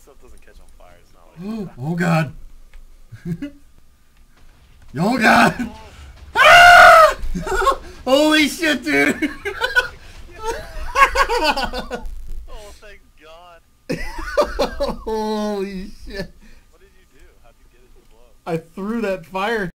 stuff doesn't catch on fire, it's not like... Oh god. Oh god. Ah! Holy shit, dude. Oh, thank God. Holy shit. What did you do? How'd you get it to blow? I threw that fire